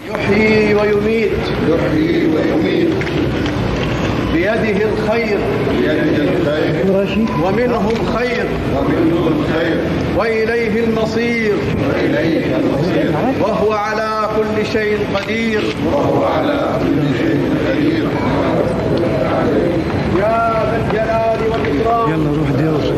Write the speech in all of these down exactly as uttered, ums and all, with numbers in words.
يحيي ويميت يحيي ويميت بيده الخير بيده الخير ومنه الخير ومنه الخير وإليه المصير وإليه المصير وهو على كل شيء قدير وهو على كل شيء قدير. يا ذا الجلال والإكرام يلا روح ديوز.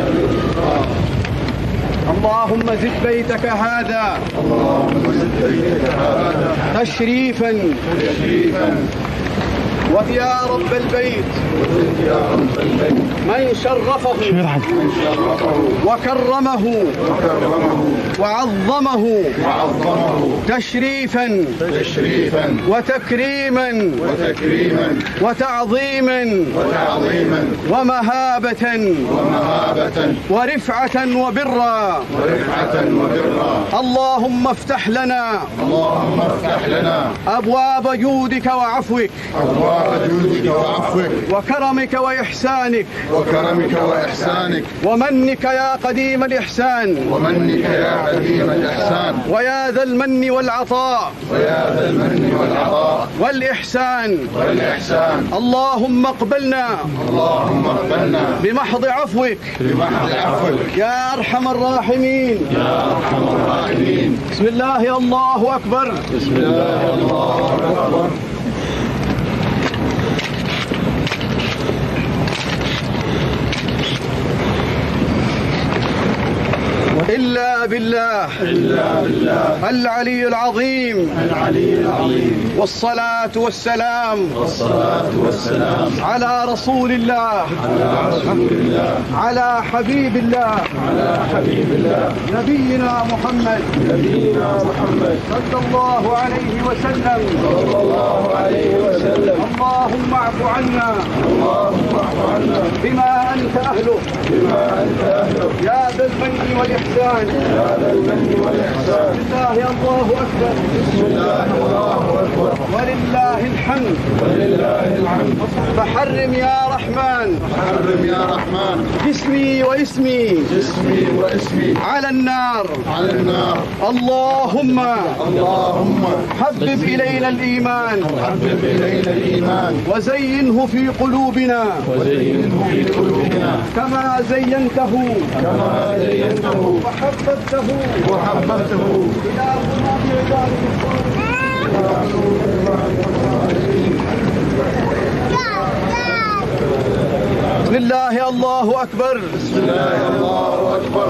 اللهم زد بيتك هذا اللهم زد بيتك هذا تشريفا تشريفا ويا رب البيت يا رب البيت من شرفه من شرفه وكرمه وكرمه وعظمه وعظمه تشريفا تشريفا وتكريما وتكريما وتعظيما وتعظيما ومهابة ومهابة ورفعة وبرا ورفعة وبرا. اللهم افتح لنا اللهم افتح لنا أبواب جودك وعفوك أبواب جودك وعفوك وكرمك وإحسانك وكرمك وإحسانك ومنك يا قديم الإحسان ومنك يا قديم الإحسان ويا ذا المن والعطاء ويا ذا المن والعطاء والإحسان والإحسان. اللهم اقبلنا اللهم اقبلنا بمحض عفوك بمحض عفوك يا أرحم الراحمين يا أرحم الراحمين. بسم الله الله أكبر. بسم الله الله أكبر. إلا بالله إلا بالله العلي العظيم العلي العظيم. والصلاة والسلام والصلاة والسلام على رسول الله على رسول الله على حبيب الله على حبيب الله نبينا محمد نبينا محمد صلى الله عليه وسلم. صلى الله عليه وسلم. اللهم اعف عنا اللهم اعف عنا بما أنت أهله بما أنت أهله يا ذا المن والإحسان. يا ذا المن والإحسان. لله الله أكبر. بسم الله الله أكبر. ولله الحمد. ولله الحمد. فحرم يا رحمن حرم يا رحمن جسمي واسمي جسمي واسمي على النار. على النار. اللهم اللهم حبب إلينا الإيمان حبب إلينا الإيمان وزينه في قلوبنا وزينه في قلوبنا كما زينته كما زينته وحببته وحببته إلى قلوب عبادك. بسم الله الله أكبر. بسم الله الله أكبر.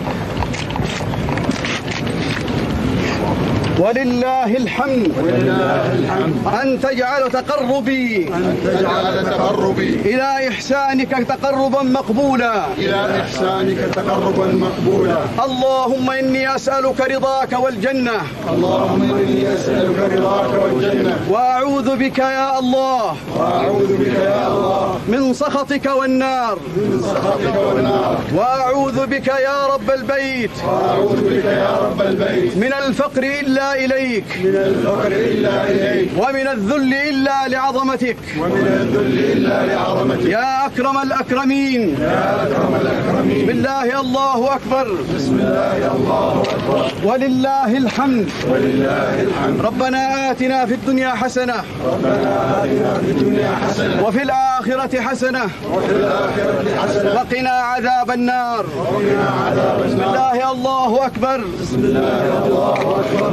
ولله الحمد. ولله الحمد. أن تجعل تقربي أن تجعل تقربي إلى إحسانك تقربا مقبولا. إلى إحسانك تقربا مقبولا. اللهم إني أسألك رضاك والجنة اللهم إني أسألك رضاك والجنة وأعوذ بك يا الله وأعوذ بك يا الله من سخطك والنار من سخطك والنار. وأعوذ بك يا رب البيت وأعوذ بك يا رب البيت من الفقر إلا إليك من الفقر إلا إليك ومن الذل إلا لعظمتك ومن الذل إلا لعظمتك يا أكرم الأكرمين. يا أكرم الأكرمين. بالله الله أكبر. بسم الله الله أكبر. ولله الحمد. ولله الحمد. ربنا آتنا في الدنيا حسنة ربنا آتنا في الدنيا حسنة وفي الآخرة حسنة وفي الآخرة حسنة وقنا عذاب النار. وقنا عذاب بسم النار. الله الله أكبر. بسم الله الله أكبر.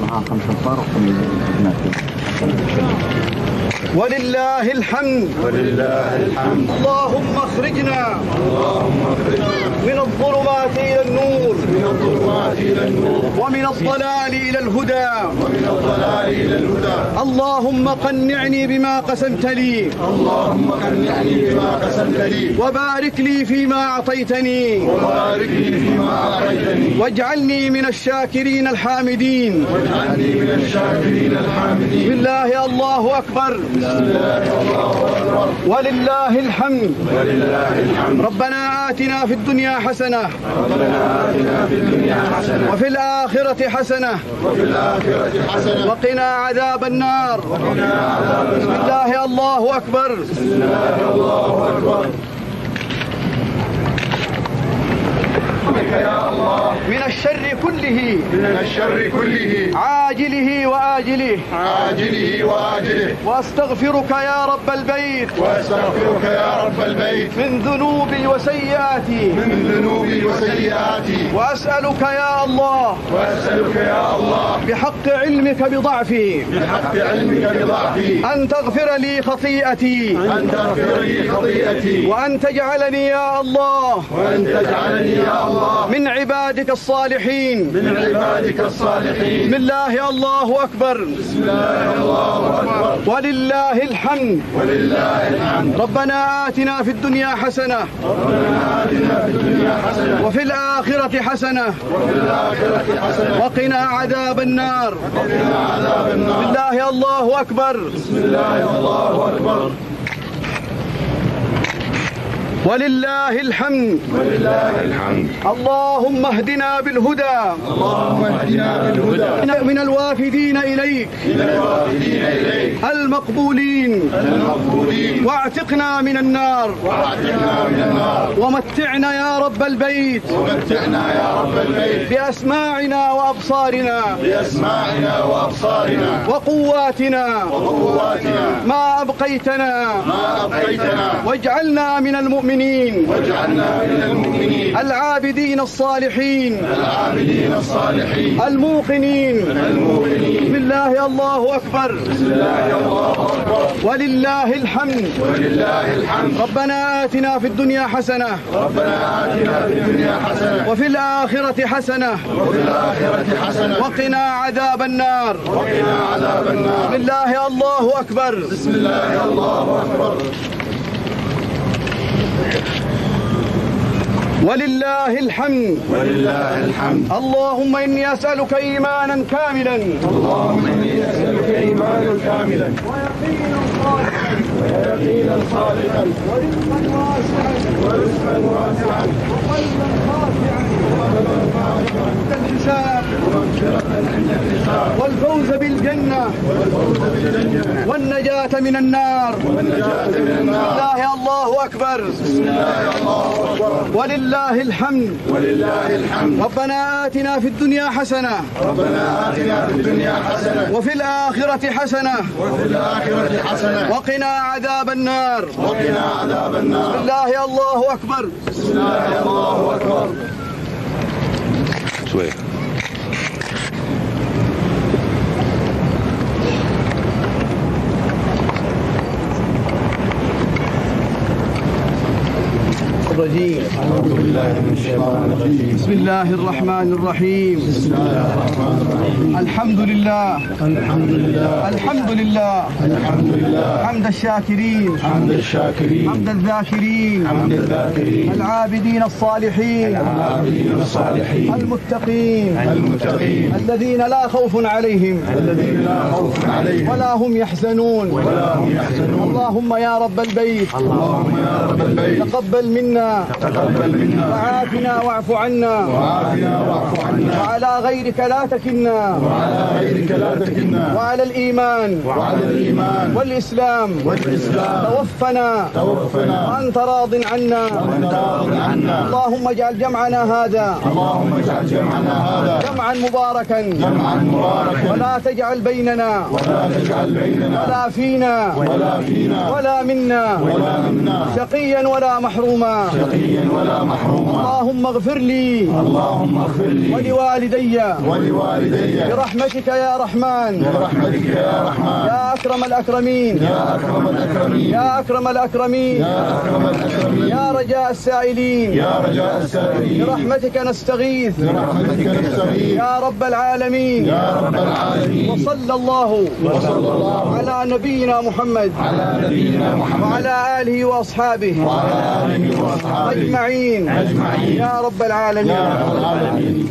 ولله الحمد. ولله الحمد. اللهم اخرجنا اللهم اخرجنا من الظلمات إلى النور من الظلمات إلى النور ومن الضلال إلى الهدى. ومن الضلال إلى الهدى. اللهم قنعني بما قسمت لي اللهم قنعني بما قسمت لي وبارك لي فيما أعطيتني وبارك لي فيما أعطيتني واجعلني من الشاكرين الحامدين. واجعلني من الشاكرين الحامدين. بالله الله أكبر. بسم الله الله أكبر. ولله الحمد. ولله الحمد. ربنا آتنا في الدنيا حسنة ربنا آتنا في الدنيا حسنة وفي الآخرة حسنة وفي الآخرة حسنة وقنا عذاب النار. وقنا عذاب بسم النار. الله الله أكبر. بسم الله الله أكبر. بك يا الله من الشر كله من الشر كله عاجله وآجله عاجله وآجله وأستغفرك يا رب البيت وأستغفرك يا رب البيت من ذنوبي وسيئاتي من ذنوبي وسيئاتي وأسألك يا الله وأسألك يا الله بحق علمك بضعفي بحق علمك بضعفي أن تغفر لي خطيئتي أن تغفر لي خطيئتي وأن تجعلني يا الله وأن تجعلني يا الله من عبادك الصالحين من عبادك الصالحين. بسم الله الله أكبر. بسم الله الله أكبر. ولله الحمد. ولله الحمد. ربنا آتنا في الدنيا حسنة ربنا آتنا في الدنيا حسنة وفي الآخرة حسنة وفي الآخرة حسنة وقنا عذاب النار. وقنا عذاب النار. بالله الله أكبر. بسم الله الله أكبر. ولله الحمد. ولله الحمد. اللهم اهدنا بالهدى. اللهم اهدنا بالهدى. من الوافدين إليك. من الوافدين إليك. المقبولين. المقبولين. واعتقنا من النار. واعتقنا من النار. ومتعنا يا رب البيت. ومتعنا يا رب البيت. بأسماعنا وأبصارنا. بأسماعنا وأبصارنا. وقواتنا. وقواتنا. ما أبقيتنا. ما أبقيتنا. واجعلنا من المؤمنين. واجعلنا من المؤمنين. العابدين الصالحين. العابدين الصالحين. الموقنين. الموقنين. بسم الله الله أكبر. بسم الله الله أكبر. ولله الحمد. ولله الحمد. ربنا آتنا في الدنيا حسنة. ربنا آتنا في الدنيا حسنة. وفي الآخرة حسنة. وفي الآخرة حسنة. وقنا عذاب النار. وقنا عذاب النار. بسم الله الله أكبر. بسم الله الله أكبر. ولله الحمد. ولله الحمد. اللهم إني أسألك إيمانا كاملا. اللهم إني أسألك إيمانا كاملا ويقينا صالحا. ويقينا صالحا. ورزقا واسعا. ورزقا واسعا. وقلبا خاشعا. عند الحساب. عند الحساب. والفوز بالجنة. والفوز بالجنة. والنجاة من النار. والنجاة من النار. الله الله أكبر. بسم الله الله أكبر. ولله الحمد. ولله الحمد. ربنا آتنا في الدنيا حسنة. ربنا آتنا في الدنيا حسنة. وفي الآخرة حسنة. وفي الآخرة حسنة. وقنا عذاب النار. وقنا عذاب النار. بسم الله الله أكبر. بسم الله الله أكبر. شوية. الرجيم. أعوذ بالله من الشيطان الرجيم. بسم الله الرحمن الرحيم. بسم الله الرحمن الرحيم. الحمد لله. الحمد لله. الحمد لله. الحمد لله. حمد الشاكرين. حمد الشاكرين. حمد الذاكرين. حمد الذاكرين. العابدين الصالحين. العابدين الصالحين. المتقين. المتقين. الذين لا خوف عليهم. الذين لا خوف عليهم. ولا هم يحزنون. ولا هم يحزنون. اللهم يا رب البيت. اللهم يا رب البيت. تقبل منا. تقبل منا. وعافنا واعف عنا. وعافنا واعف عنا. وعلى غيرك لا تكلنا. وعلى غيرك لا تكلنا. وعلى الإيمان. وعلى الإيمان. والإسلام. والإسلام. توفنا. توفنا. وأنت راض عنا. وأنت راض عنا. اللهم اجعل جمعنا هذا اللهم اجعل جمعنا هذا جمعا مباركا. جمعا مباركا. ولا تجعل بيننا. ولا تجعل بيننا. ولا فينا. ولا فينا. ولا منا. ولا منا. شقيا ولا محروما. شقيا ولا محروما. اللهم اغفر لي. اللهم اغفر لي. ولوالدي. ولوالدي. برحمتك يا رحمن. برحمتك يا رحمن. يا أكرم الأكرمين. يا أكرم الأكرمين. يا أكرم الأكرمين. يا أكرم الأكرمين. يا رجاء السائلين. يا رجاء السائلين. برحمتك نستغيث. برحمتك نستغيث. يا رب العالمين. يا رب العالمين. وصلى الله وصلى الله على نبينا محمد على نبينا محمد وعلى آله وأصحابه وعلى آله وأصحابه أجمعين. أجمعين. يا رب العالمين. يا رب العالمين.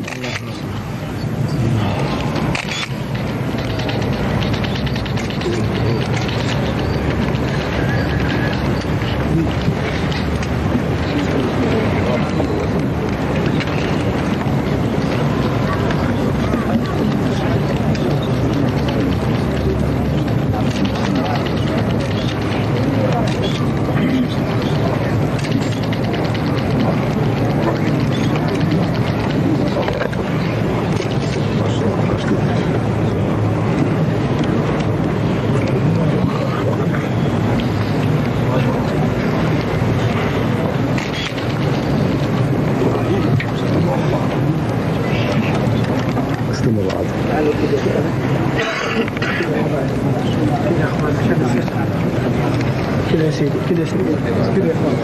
استمر عاد. كده يا سيدي كده يا سيدي كده يا اخوان.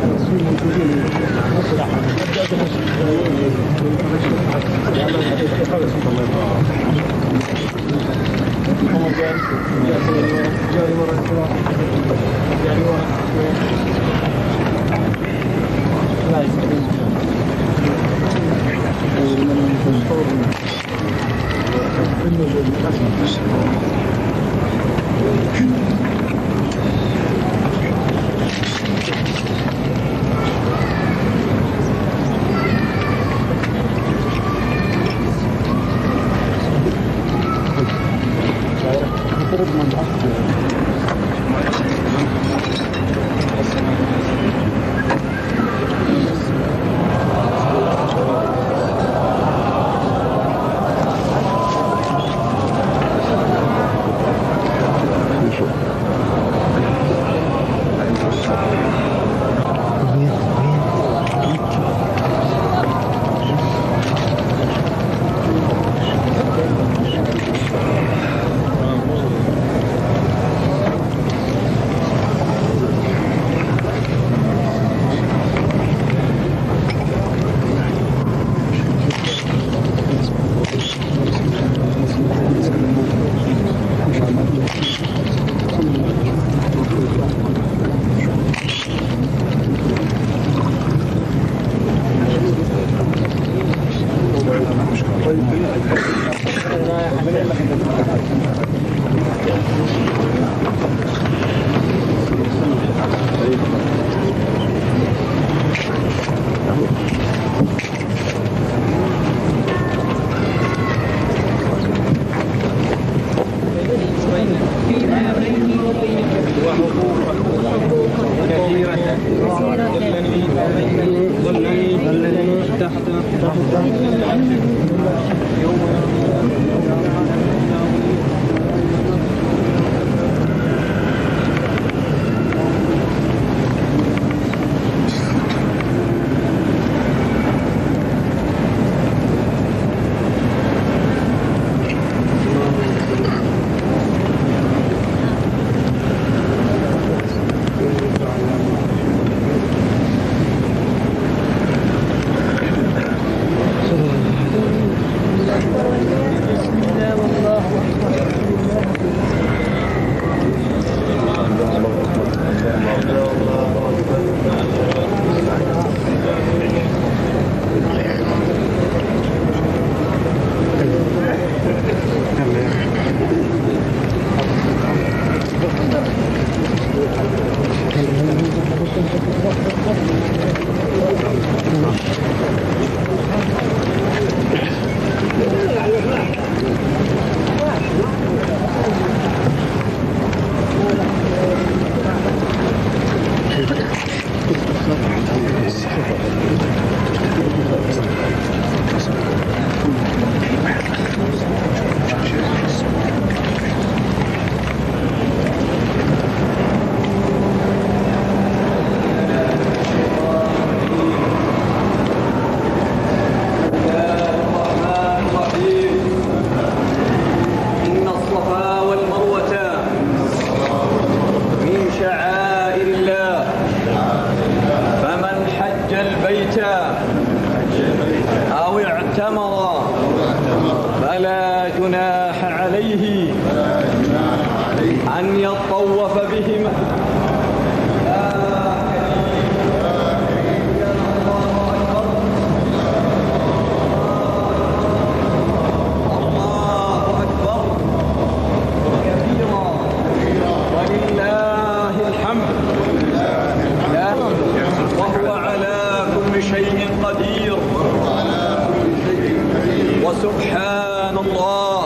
وسبحان الله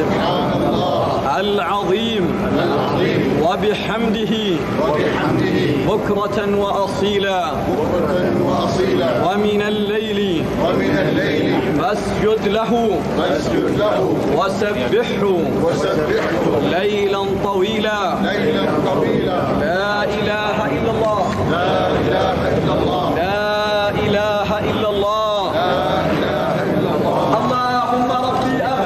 العظيم وبحمده بكرة وأصيلا ومن الليل فاسجد له وسبحه ليلا طويلا لا إله إلا الله لا إله إلا الله اللهم ربي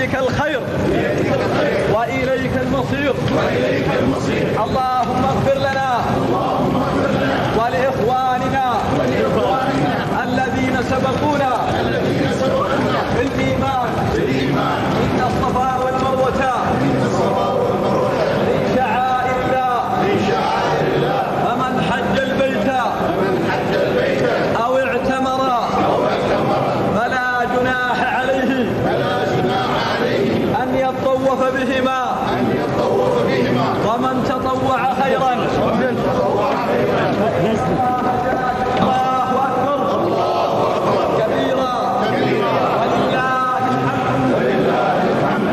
بيدك الخير وإليك المصير. اللهم اغفر لنا ولإخواننا الذين سبقونا بالإيمان. إن الصفا والمروة من شعائر الله، فمن حج البيت أو اعتمر فلا جناح عليه أن يطوف بهما، ومن تطوع خيرا. الله أكبر كبيرا ولله الحمد.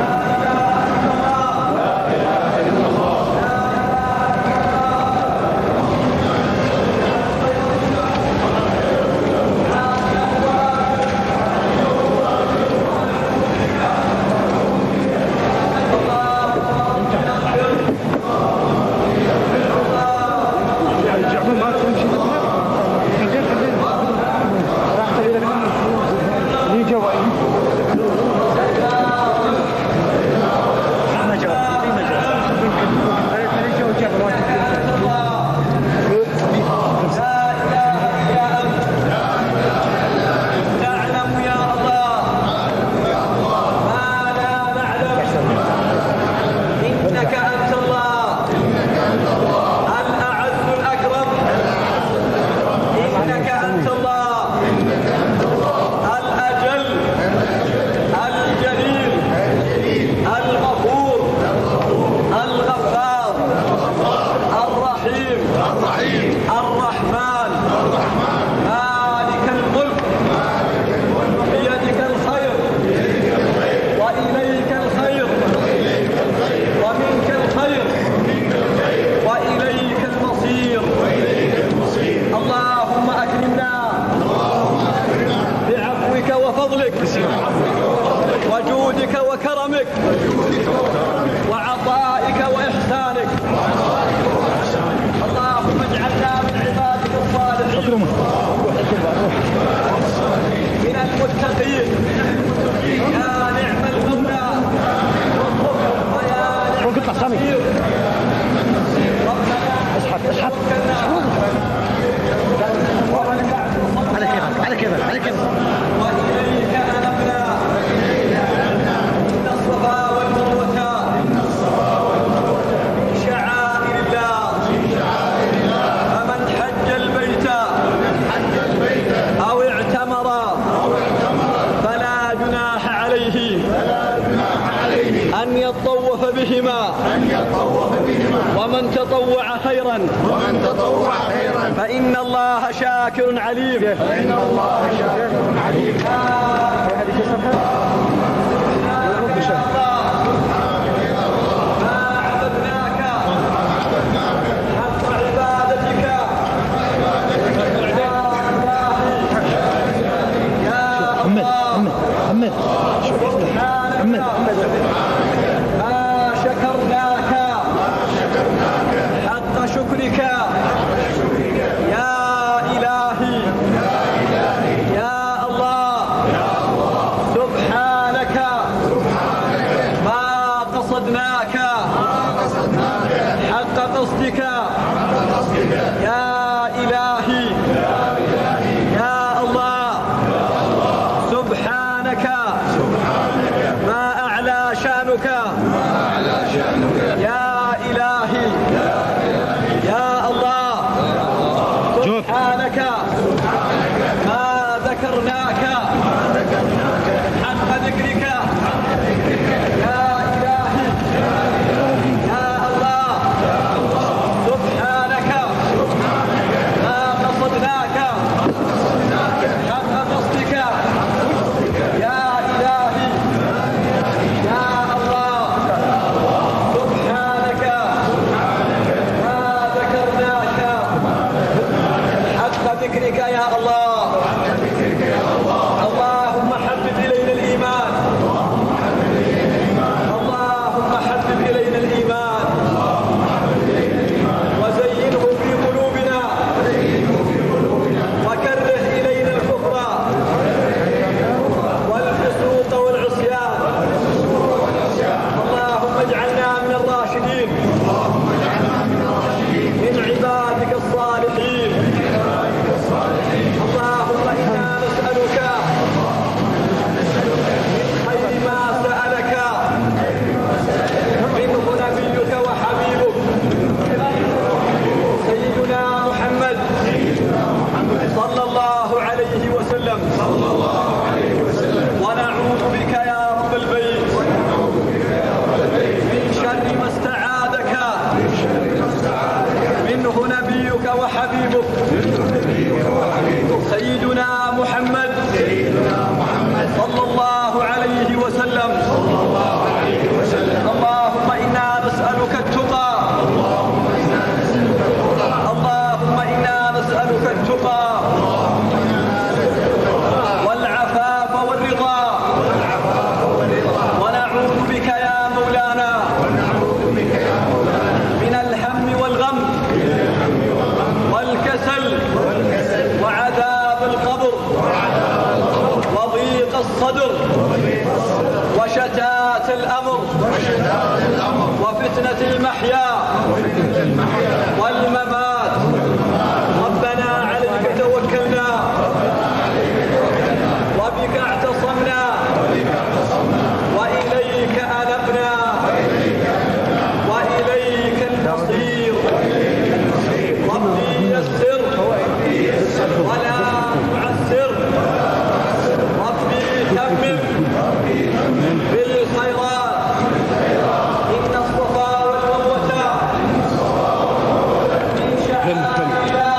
وجودك وكرمك وعطائك وإحسانك. اللهم اجعلنا من عبادك الصالحين من المتقين. يا نعم المولى ويا نعم النصير. اسحب اسحب على كيفك على كيفك على كيفك. وإليك أنبنا. إن الصفا والمروة من شعائر الله، فمن حج البيت أو اعتمر فلا جناح عليه أن يطوف بهما، ومن تطوع خيرا فإن الله شاكر عليم. فإن الله شاكر عليم. ما عبدناك حق عبادتك يا محمد محمد محمد محمد ما شكرناك حق شكرك يا إلهي يا الله. سبحانك ما قصدناك حق قصدك يا إلهي يا الله. سبحانك ما أعلى شأنك يا إلهي يا الله. سبحانك ما ذكرناك حق ذكرك يا إلهي يا الله. سبحانك ما قصدناك حق قصدك يا إلهي الصدر وشتات الأمر وفتنة المحيا والممات. ربنا عليك توكلنا وبك اعتصمنا وإليك أنبنا وإليك المصير. ربي يسر ولا تعسر، ربي تمم بالخيرات. إن الصفا والمروة من شعائر الله.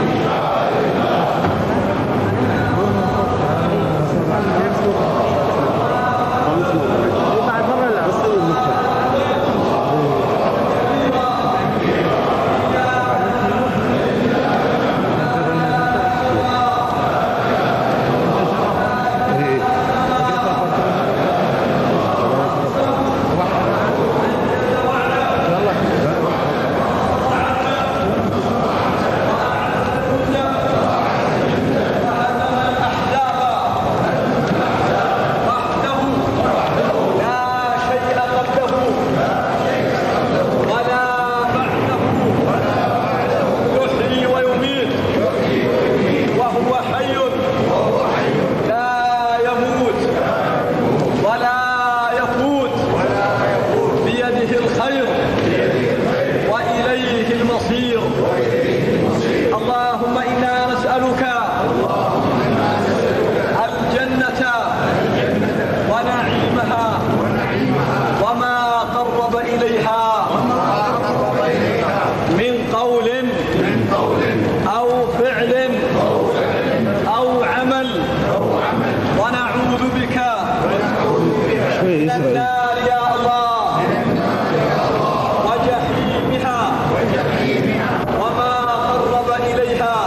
اللهم إنا نسألك الجنة ونعيمها وما قرب إليها من قول أو فعل أو عمل، ونعوذ بك من النار يا الله وجحيمها وما قرب إليها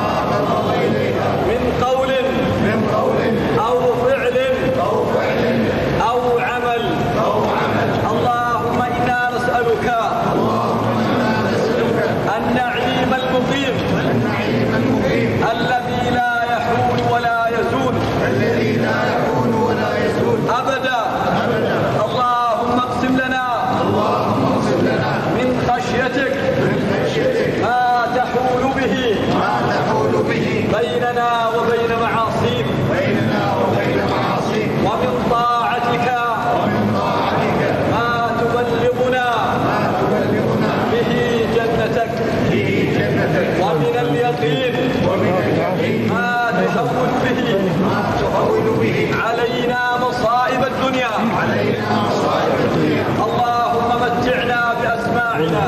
من قول أو فعل أو عمل. اللهم إنا نسألك النعيم المقيم الذي لا يحول ولا يزول أبدا. اللهم اقسم لنا من خشيتك ما تحول به بيننا وبين معاصيك، ومن طاعتك ما تبلغنا به جنتك، ومن اليقين ما تهون به علينا مصائب الدنيا. اللهم متعنا بأسماعنا،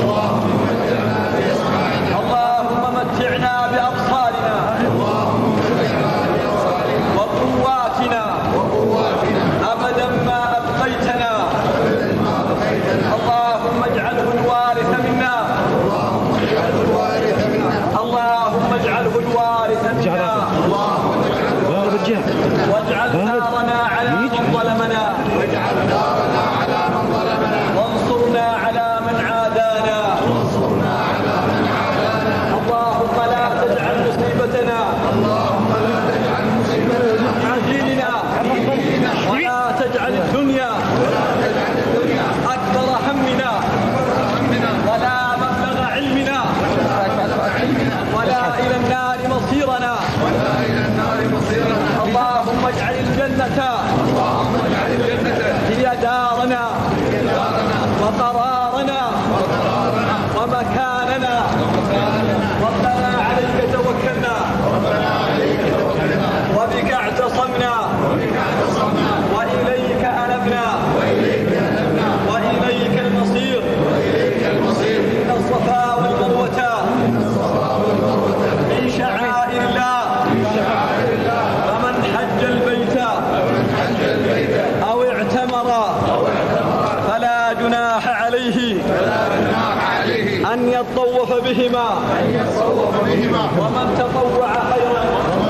اللهم متعنا بأبصارنا وقواتنا أبدا ما أبقيتنا. اللهم اجعله الوارث منا، اللهم اجعله الوارث منا، واجعل ثارنا على من ظلمنا، وانصرنا على من عادانا. اللهم لا تجعل مصيبتنا عاجلنا، ولا تجعل الدنيا أكبر همنا ولا مبلغ علمنا ولا إلى النار مصيرنا. اللهم اجعل الجنة هي دارنا وقرارنا ومكاننا. ربنا عليك توكلنا وبك اعتصمنا وإليك أنبنا وإليك المصير. إن الصفا والمروة من شعائر الله، فمن حج البيت أو اعتمر فلا جناح عليه أن يطوف بهما، ومن تطوع خيرا.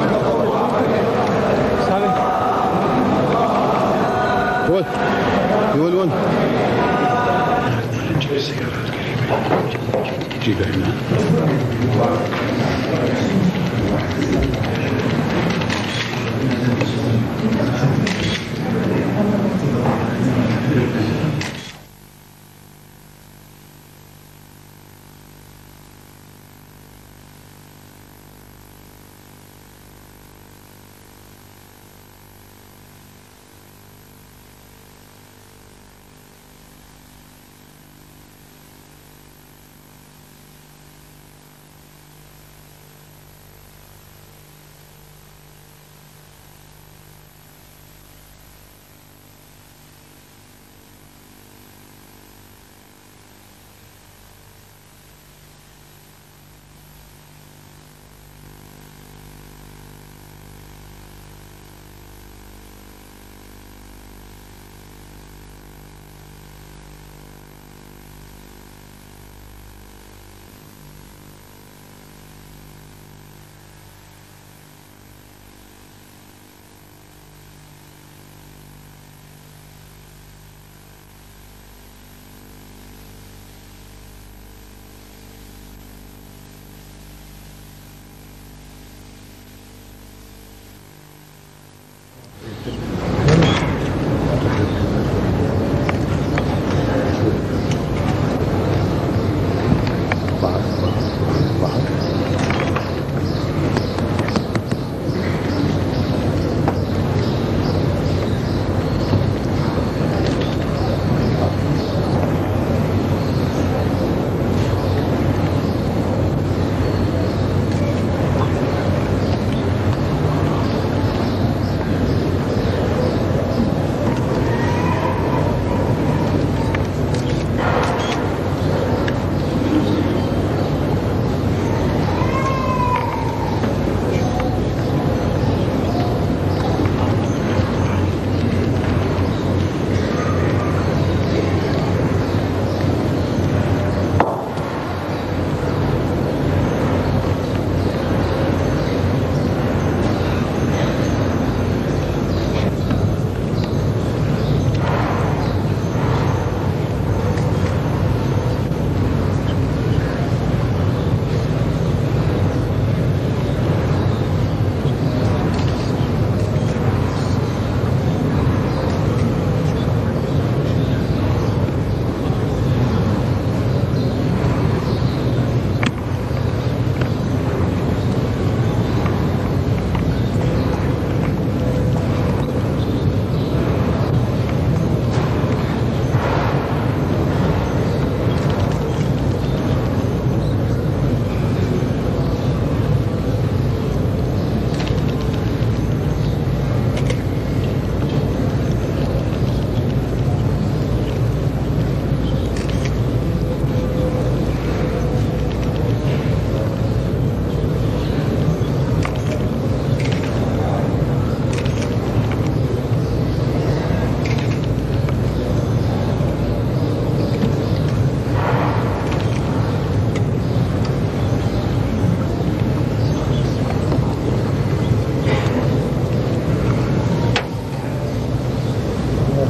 يقول يقول ون جيبه هنا.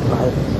صحيح